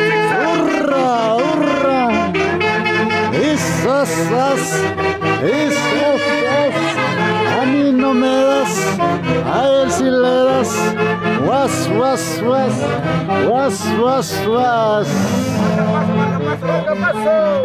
¡Hurra, hurra! ¡Esas, a mí no me das, a él sí le das! ¡Was, was, was! ¡Was, was, was! ¿Qué pasó?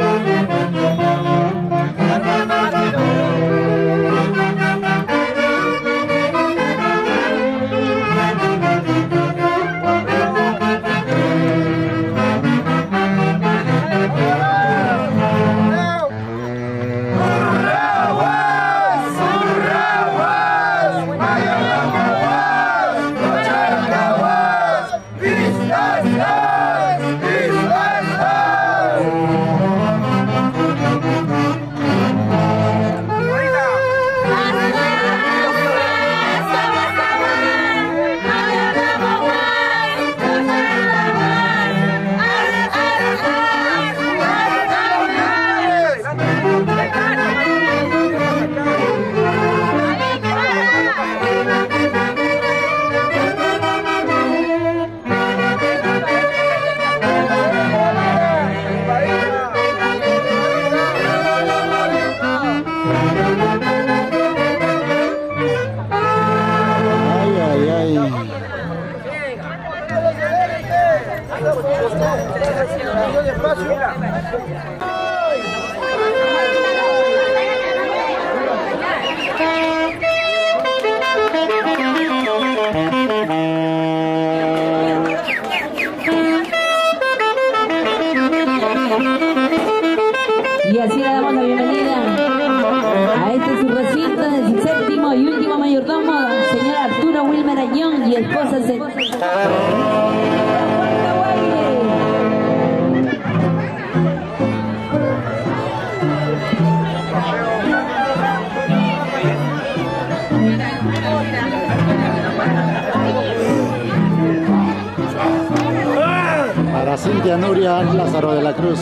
Y así le damos la bienvenida a este su recinto del séptimo y último mayordomo, señor Arturo Wilmer Añón y esposa Para Cintia Nuria Lázaro de la Cruz.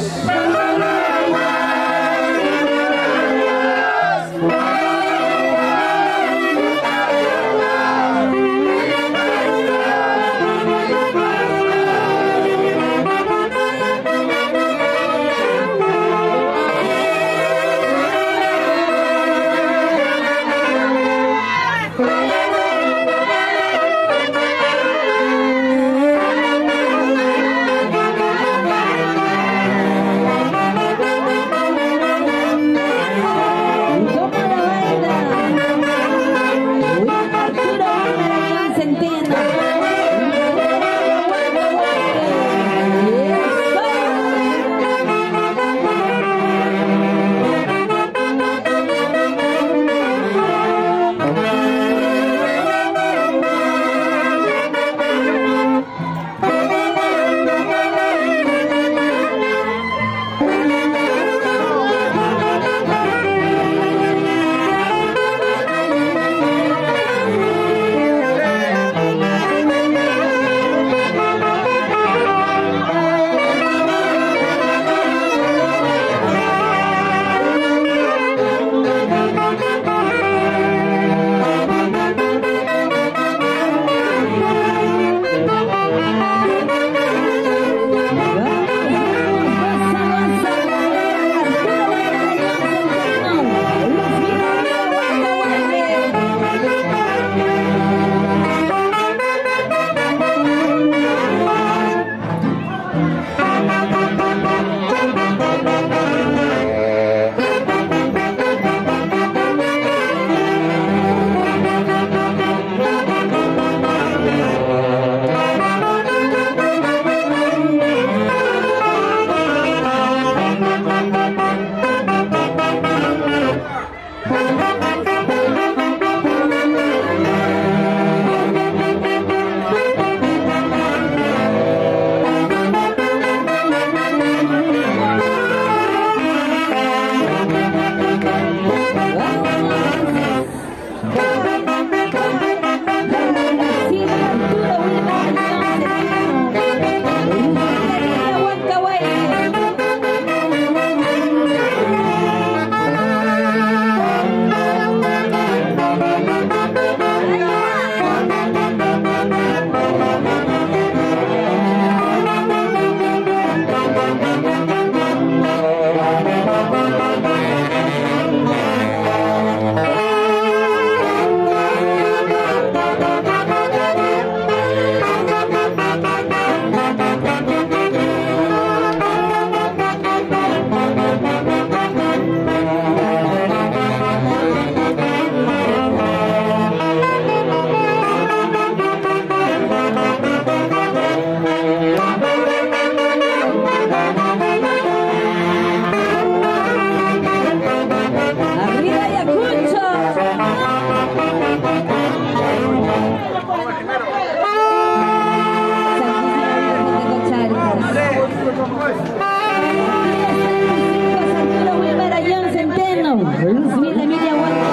Arturo Wilmer Ayón Centeno, Luz Vida Emilia Huerta.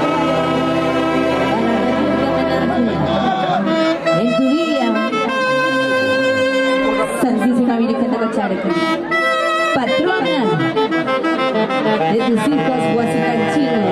En tu día, Santísima Virgen de Cocharca, patrona de tus hijos huasicanchinos.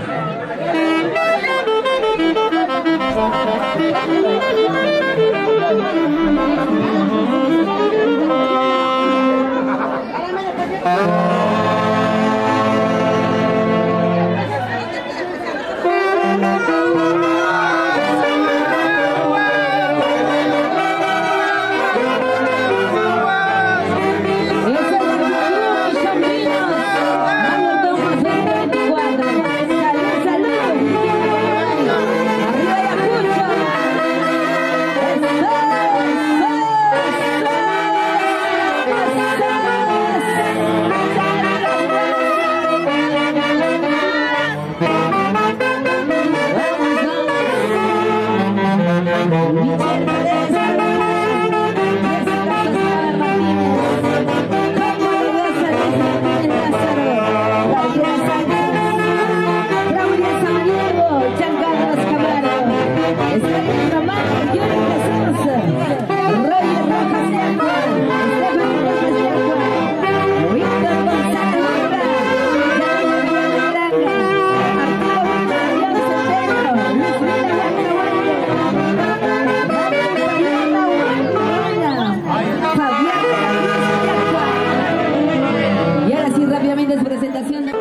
Presentación de...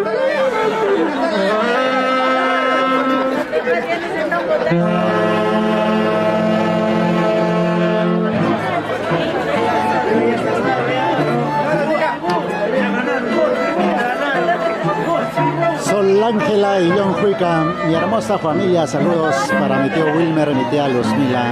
Sol Ángela y John Juica, mi hermosa familia, saludos para mi tío Wilmer y mi tía Luzmila.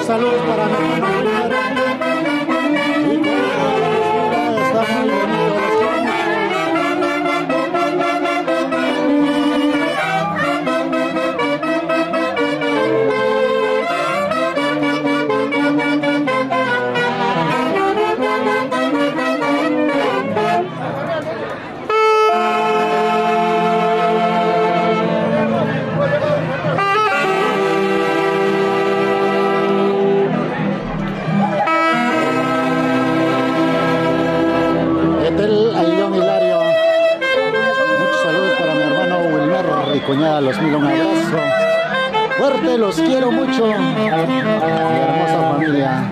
Muchos saludos para mi hermano Wilmer. Y con está muy bonito. Cuñada, los mil un abrazo fuerte, los quiero mucho, mi hermosa familia.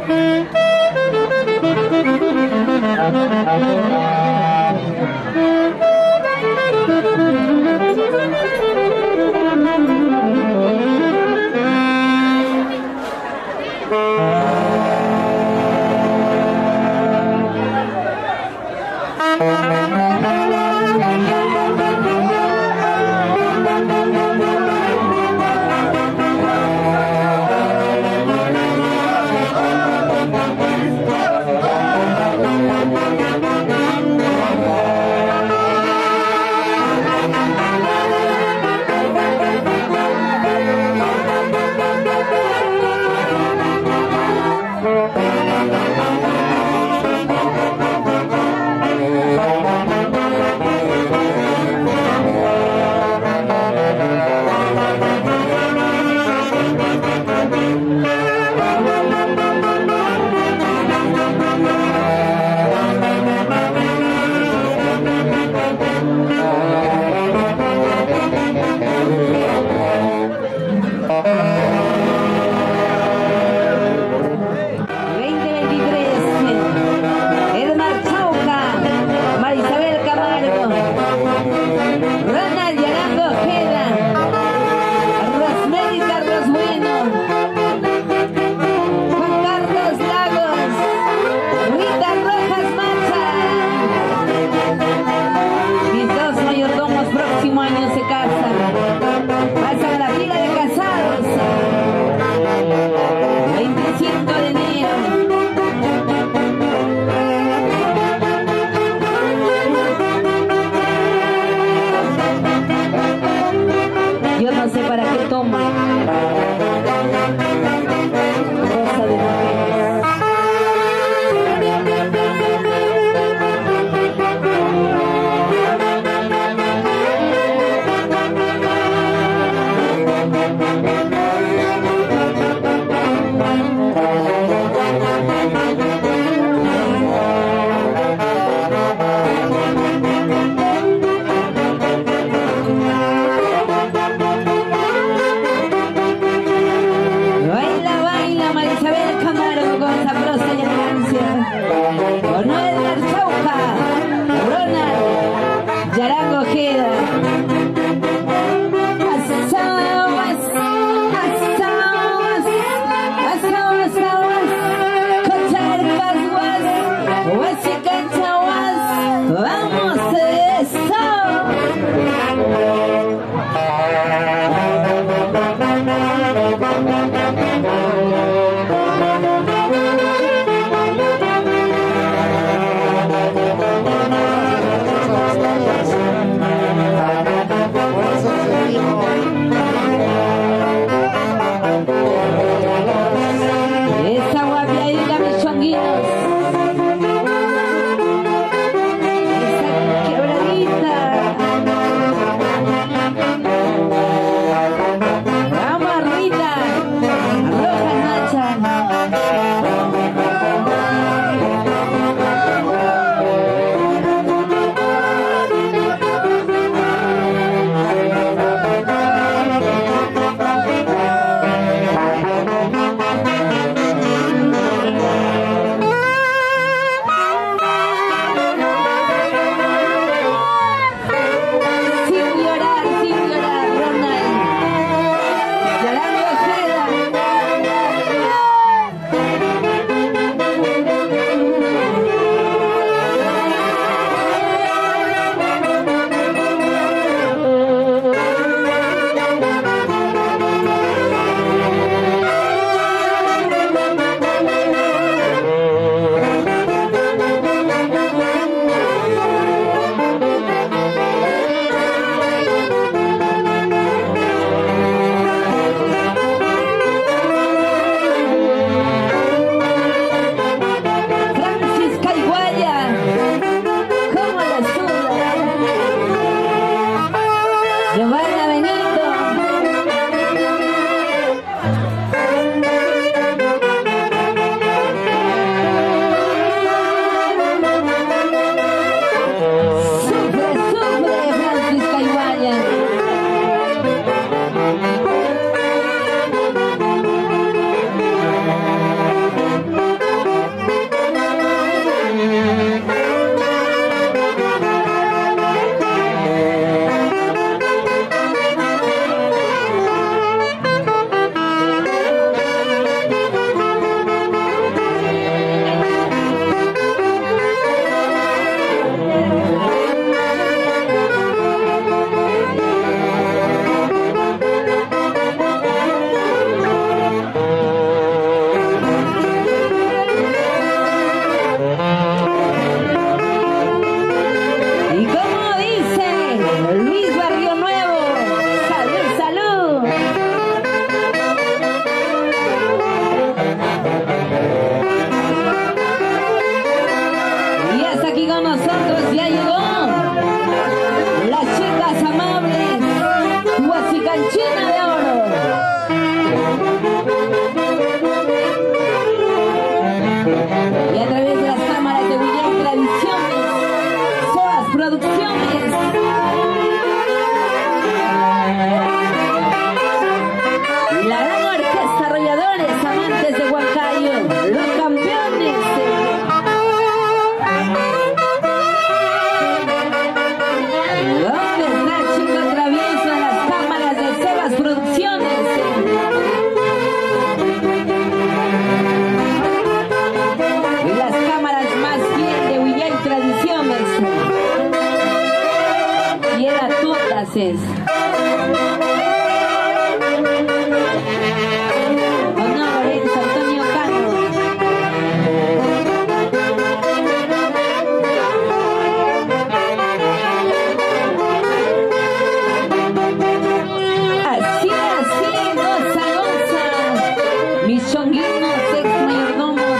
Mis chonguinos, ex mayordomos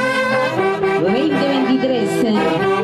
2023.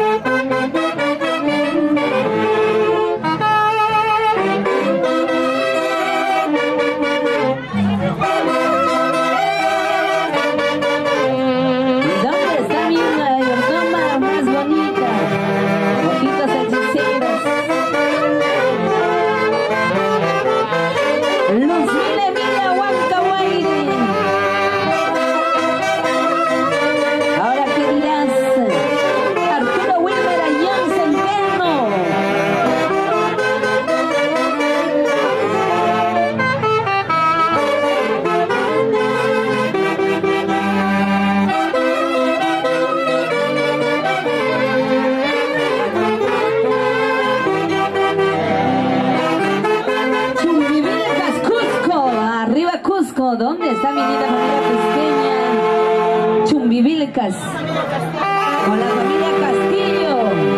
¿Dónde está mi linda familia cusqueña? Chumbivilcas, con la familia Castillo.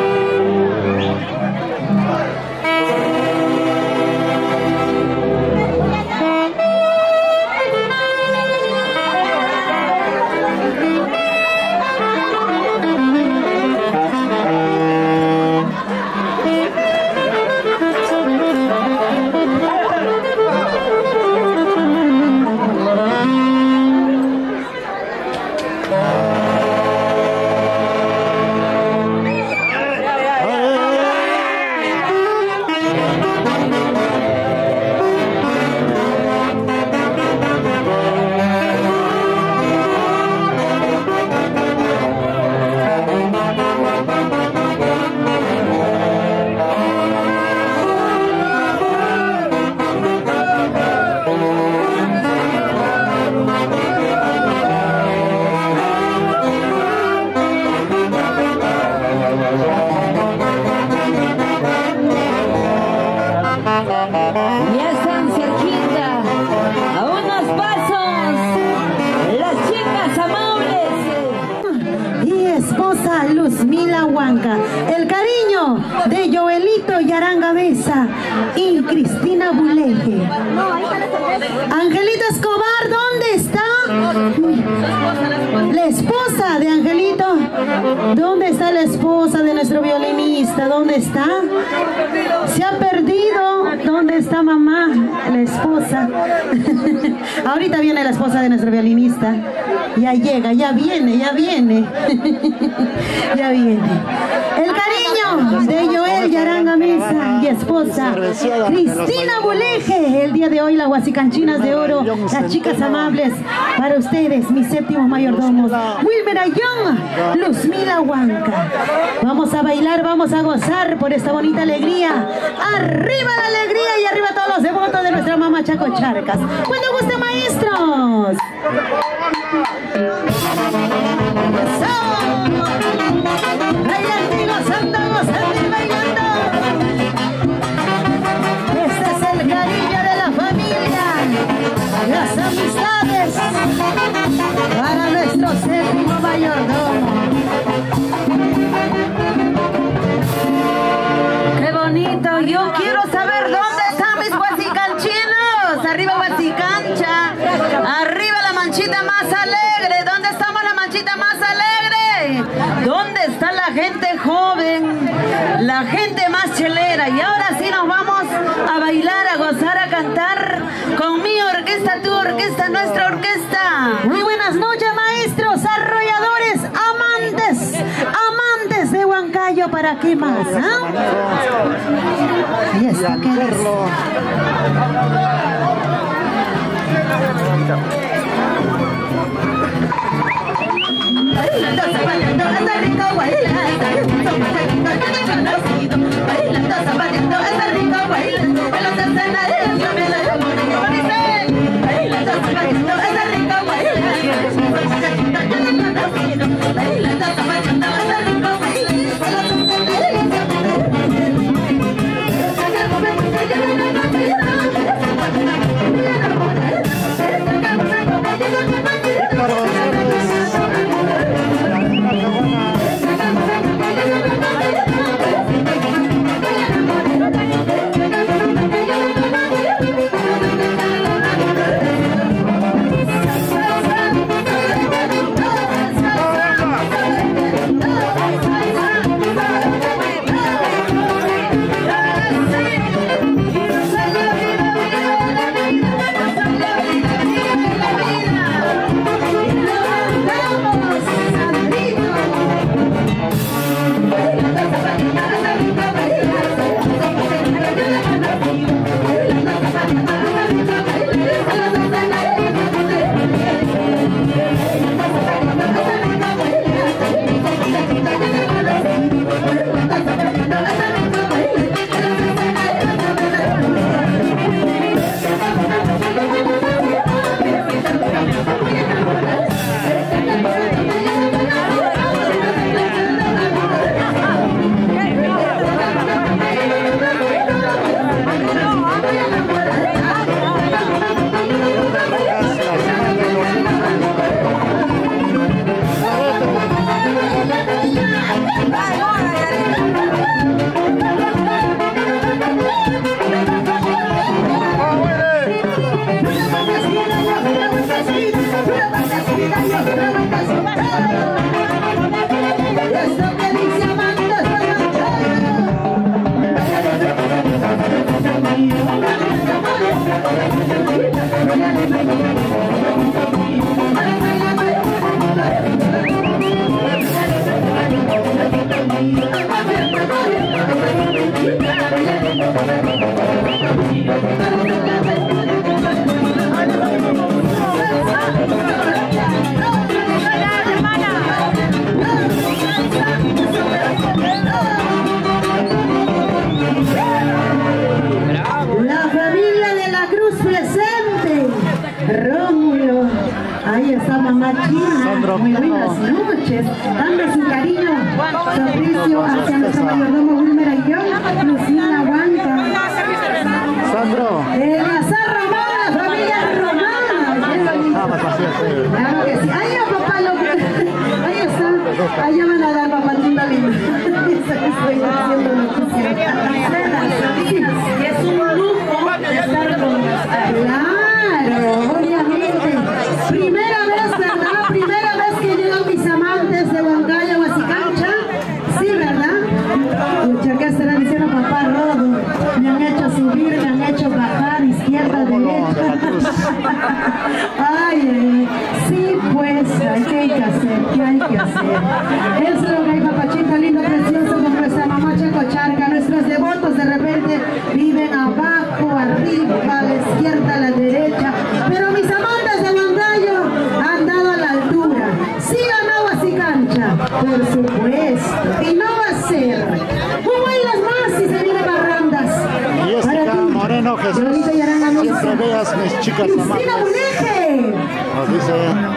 Ya están cerquita, a unos pasos, las chicas amables. Y esposa Luzmila Huanca, el cariño de Joelito Yaranga Mesa y Cristina Buleje. Angelito Escobar, ¿dónde está? La esposa de Angelito. ¿Dónde está la esposa de nuestro violinista? ¿Dónde está? Se ha perdido. ¿Dónde está mamá? La esposa. Ahorita viene la esposa de nuestro violinista. Ya llega, ya viene, ya viene. Ya viene. El cariño de Joel Yaranga Mesa y esposa Cristina Buleje. El día de hoy las huasicanchinas de oro, las chicas amables, para ustedes, mis séptimos mayordomos, Wilmer Ayón, Luzmila Huanca. Vamos a bailar, vamos a gozar por esta bonita alegría. Arriba la alegría y arriba todos los devotos de nuestra mamá Chaco Charcas. Cuando guste, maestros. Bailando y gozando, gozando y bailando. Este es el cariño de la familia, las amistades, para nuestro séptimo mayordomo. ¡Qué bonito! Yo quiero saber dónde están mis huasicanchinos. Arriba Huasicancha, arriba la manchita más alegre. ¿Dónde estamos la manchita más alegre? ¿Dónde está la gente joven? La gente más chelera. Y ahora sí nos vamos a bailar, a gozar, a cantar con mi orquesta, tu orquesta, nuestra orquesta. Muy buenas noches, maestros, arrolladores, amantes, amantes de Huancayo. ¿Para qué más? ¿Y esto qué es? Bailando, zapateando, anda rico, bailando. Bailando, zapateando, anda rico, bailando. En las escenarios también la bonito. Bailando, zapateando, anda rico, bailando. Bailando, zapateando, anda rico, bailando. mamá China. Muy buenas noches. Dando su cariño, su aprecio hacia nuestro mayordomo Wilmer Ayllón, Lucina Huanca. Sandro. Eleazar Román, la familia Román. Claro que sí. Ahí a papá lo que... Ahí está. Ahí van a dar papatita linda. Estoy haciendo noticia. Es un lujo estar con... Claro, obviamente. Primera vez, ¿verdad? Primera vez que llegan mis amantes de Huancayo, Huasicancha. Sí, ¿verdad? Mucha que estarán diciendo papá Rodo. Me han hecho subir, me han hecho bajar, izquierda, derecha. Ay, sí, pues, ¿qué hay que hacer? ¿Qué hay que hacer? Eso es lo que hay, papachito lindo, precioso, con nuestra mamá Chacocharca. Nuestros devotos de repente viven abajo, arriba, a la izquierda, a la derecha. Pero mis amantes de Huancayo han dado a la altura. Sí ganó Huasicancha, por supuesto. Y no va a ser. ¿Cómo bailas más si se viene Barrandas? Y Jessica Moreno, Jesús. Siempre veas mis chicas amadas. Nos dice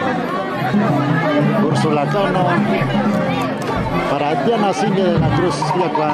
Úrsula Cano. Para Diana Sigue de la Cruz, Viacua.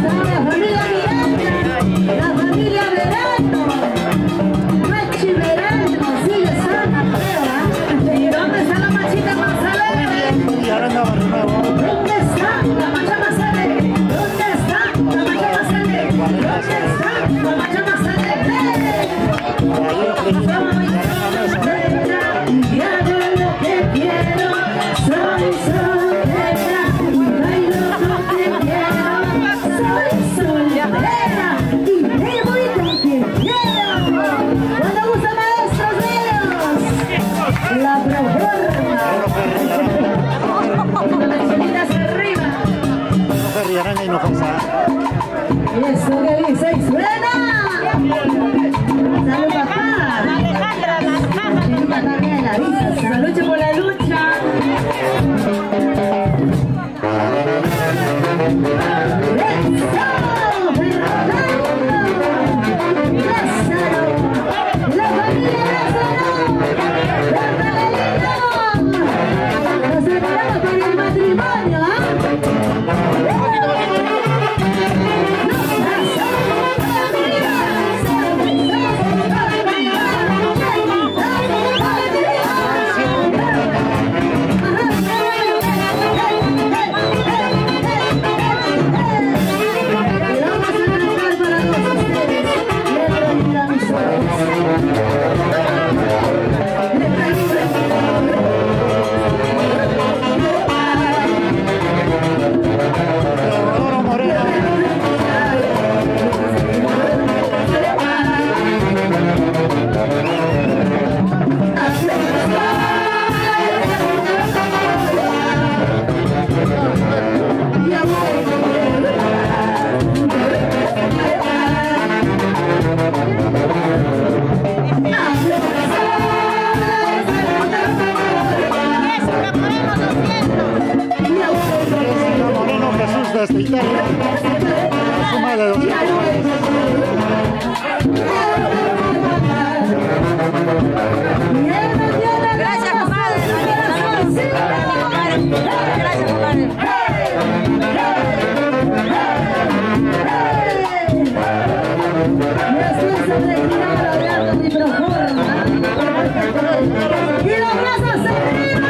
La familia Verano, Machi Verano. desde Italia. Suma de 200 Gracias, compadre. Gracias, compadre. Y los brazos arriba.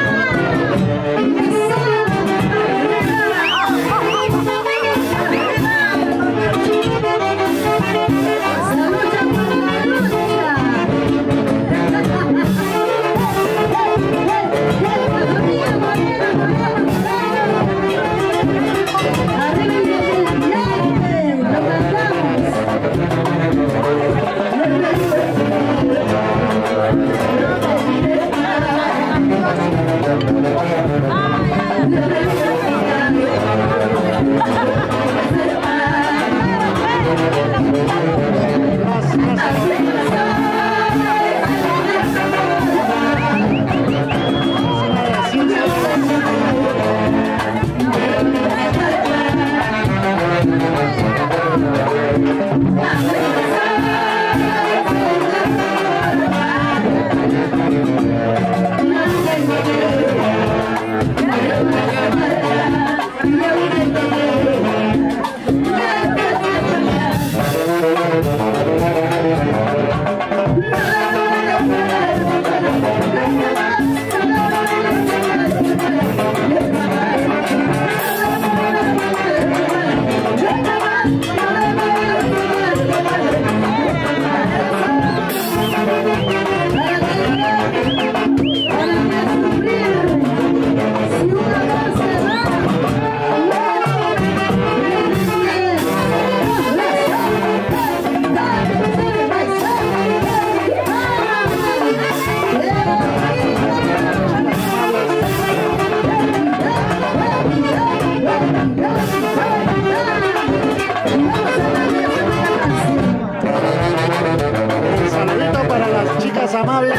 Saludito para las chicas amables.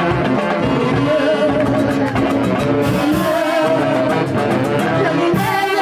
Yeah.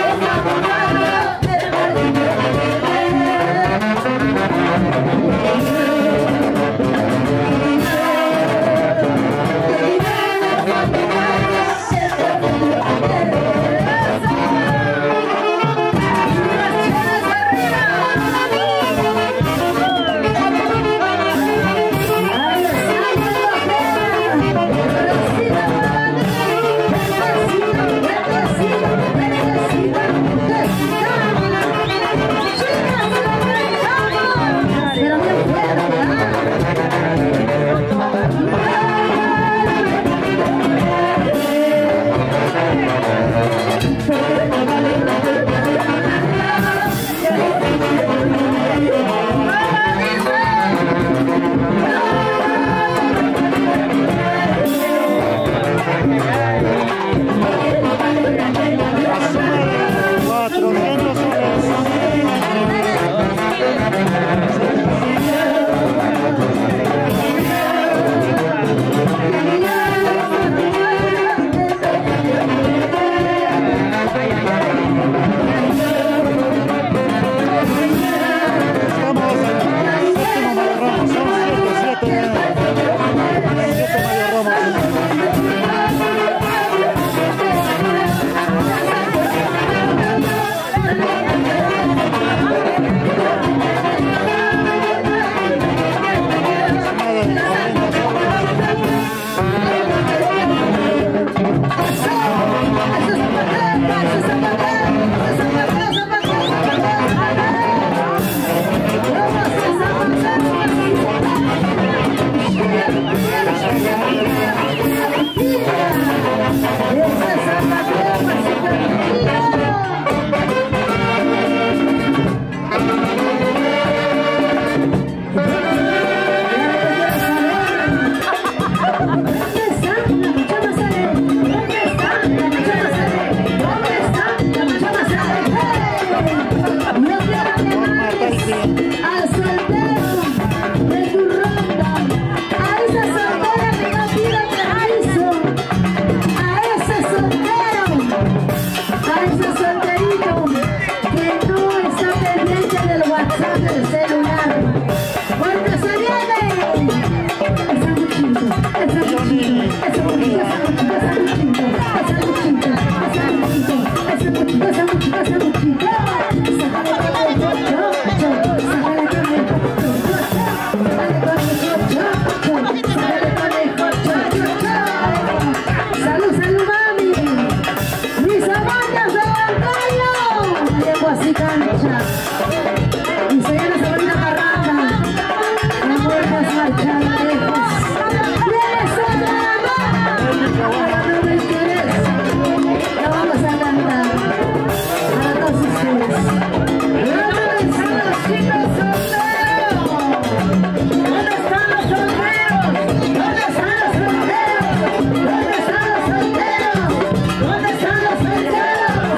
monjas de Huancayo. Llegó así cancha. Y se viene esa bonita parranda. Las monjas marchan lejos. ¡Vienes a la no me quieres! La vamos a cantar para todos ustedes. ¿Dónde están los chicos solteros? ¿Dónde están los solteros? ¿Dónde están los solteros? ¿Dónde están los solteros? ¿Dónde están los solteros?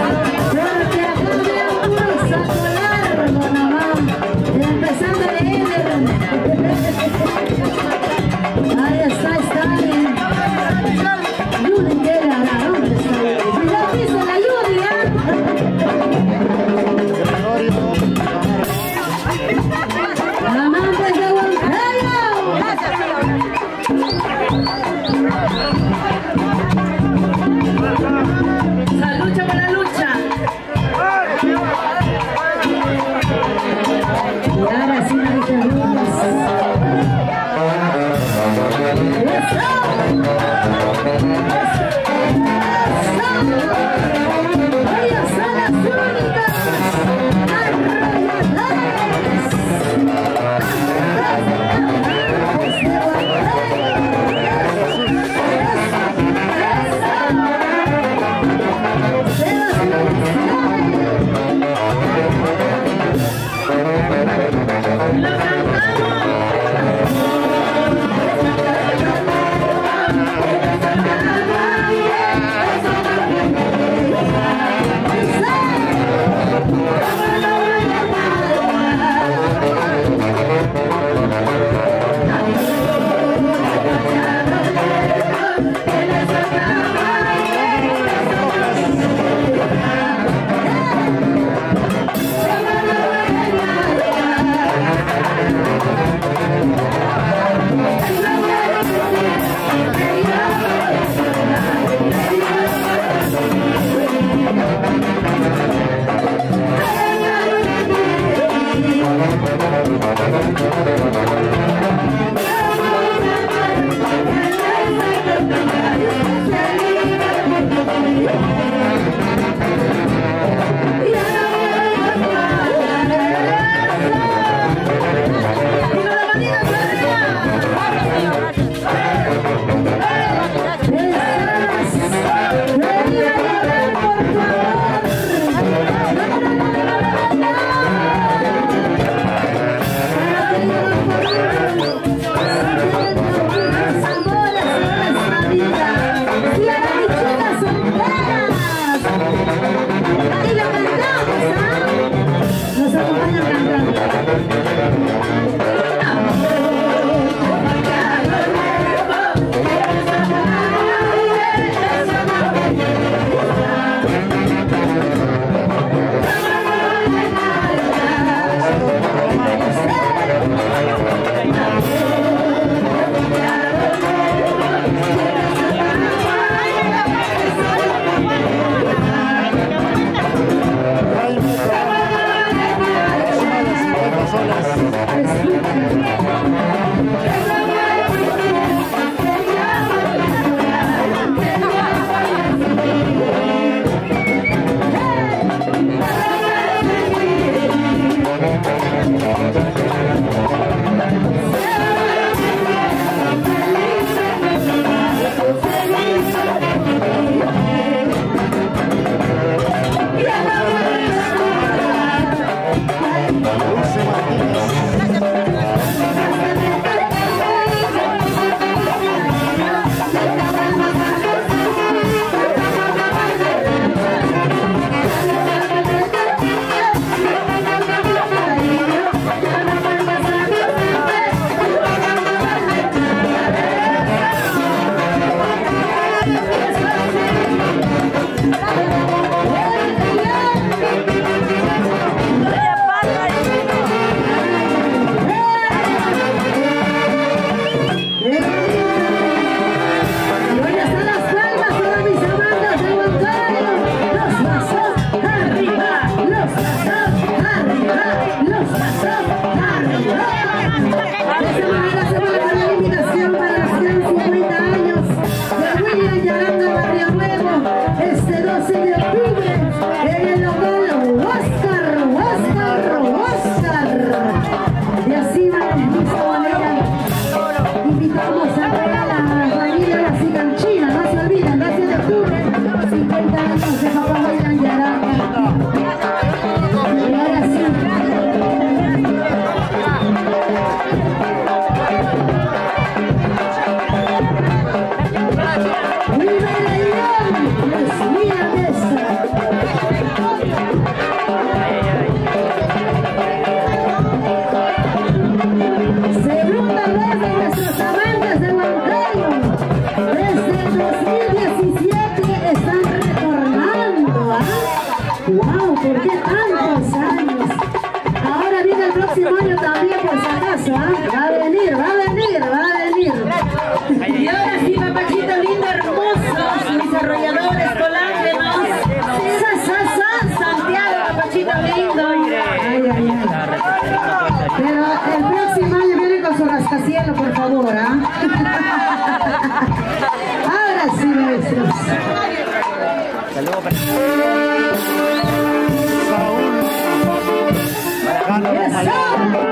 ¡Wow! ¿Por qué tantos años? Ahora viene el próximo año también, por si acaso, ¿ah? Va a venir, va a venir, va a venir. Y ahora sí, papachito lindo, hermosos, mis desarrolladores, colágenos. Santiago, papachito lindo. Ay, ay, ay. Pero el próximo año viene con su rascacielos, por favor, ¿ah? Ahora sí, maestros. Saludos para ¡Eso!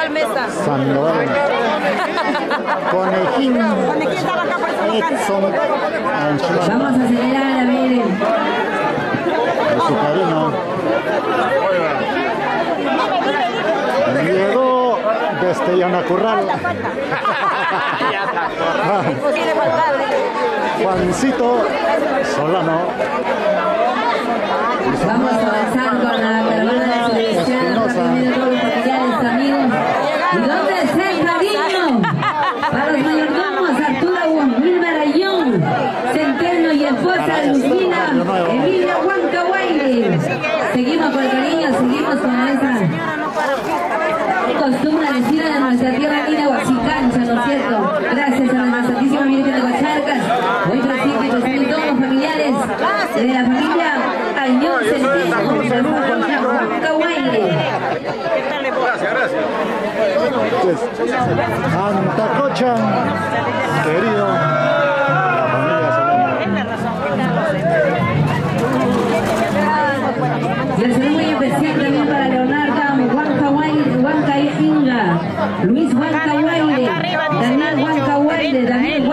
Sandoval Mesa. Sandoval. Conejín. Conejín estaba acá por eso lo canto. Edson Anchilón. Vamos a acelerar, miren. De su cariño. Llegó desde Yanacurral. Imposible faltar. Juancito Solano. Vamos a avanzar con la caravana de selección. Rápidamente todos los familiares, amigos. ¿Y dónde está el cariño? Para los mayordomos, Arturo Wilmer Ayón, Centeno y esposa Lucina, Emilia Huancahuayli. Seguimos con el cariño, seguimos con esa costumbre decida de nuestra tierra linda Huachicancha, ¿no es cierto? Gracias a nuestra Santísima Virgen de Huacharcas, hoy presente todos los familiares de la familia Ayón Centeno, de Huancahuayli. Antacocha, querido, la familia Solano. Y el saludo muy especial también para Leonardo Huancainga, Luis Huancahuayli, Daniel Huancahuayli,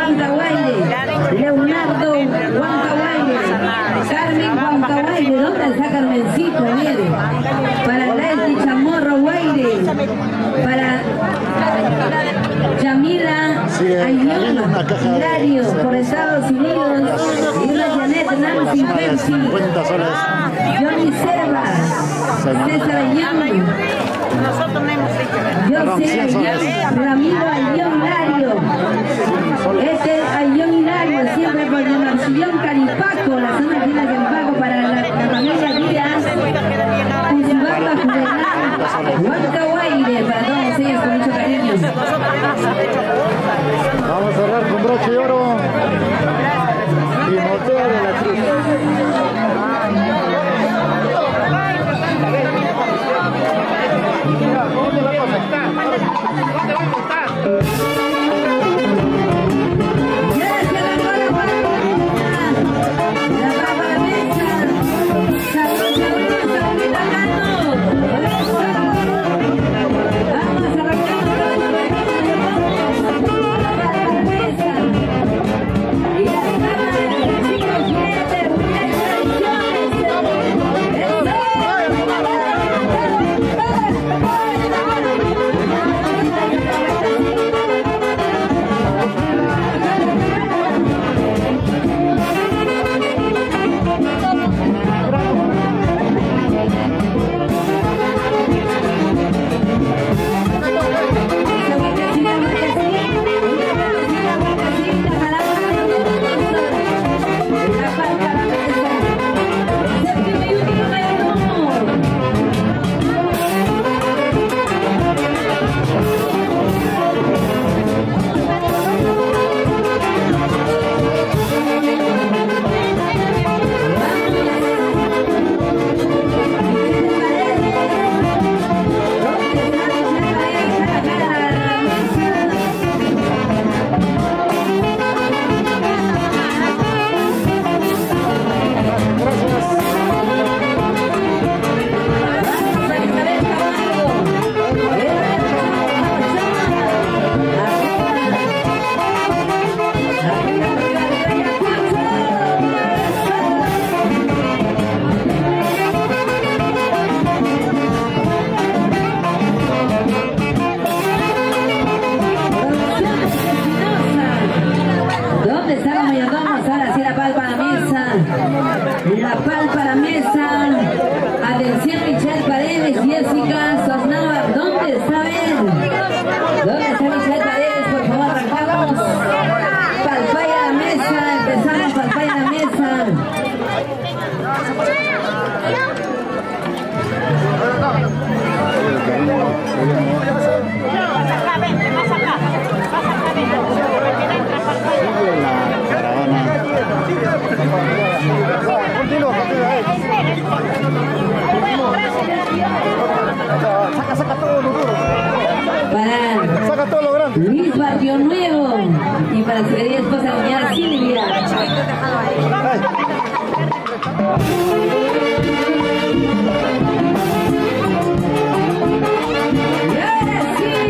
Leonardo Huancahuayli, Carmen Huancahuayli. ¿Dónde está Carmencito? Mire, para Leslie Chamorro Huayli, para Yamila Ayón Hilario por Estados Unidos, y la Janet Nancy Pepsi, 50 soles. Johnny Servas, César Ayón, José Ayón, Ramiro Ayón Hilario, este Ayón Hilario, siempre por el Marcillón Caripaco, la zona de Caripaco, para la familia Díaz, Cusibamba Juvenal, Huancahuayli, para todos ellos con mucho cariño. Vamos a cerrar con broche de oro. Timoteo de la Cruz. ¿Dónde va a conectar? ¿Dónde va a conectar? Jessica Sosnava, ¿dónde está Ben? ¿Dónde está Michelle Paredes? Por favor, arrancamos. Palpaya a la mesa, empezamos palpaya a la mesa. Sigue la caravana. Continúa, saca todo lo duro. Saca todo lo grande. Luis Barrio Nuevo y para su querida esposa doña Silvia. Y ahora sí.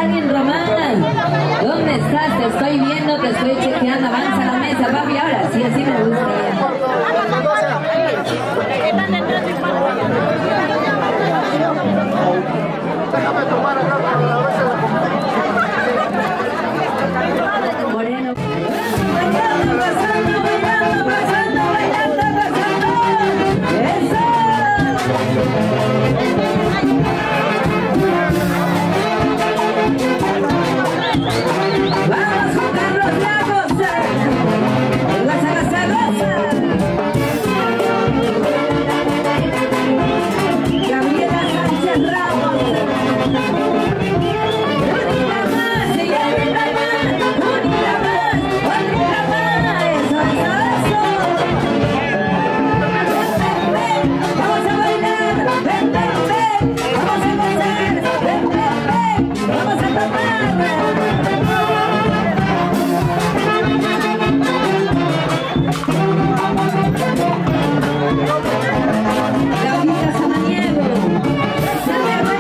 Karin Román. ¿Dónde estás? Te estoy viendo, te estoy chequeando. Avanza la mesa, papi. Ahora sí, así me gusta. Moreno. Vamos con Carlos Lagos, el Guasagasagosa. Gabriela Sánchez Ramos. Unida más, ella unida más, unida más, unida más. Eso, eso, eso. Ven, vamos a bailar, ven, ven, ven. Vamos a gozar, ven, ven, ven. Vamos a tomar. Laurita Samaniego, Sandra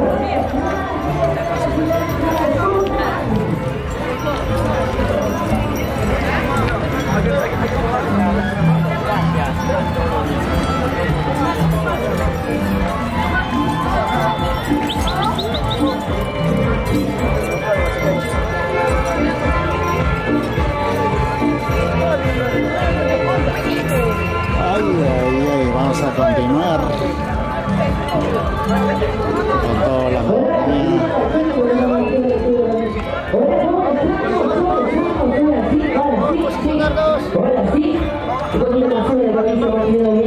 Vamos a continuar con toda la compañía. Ahora sí,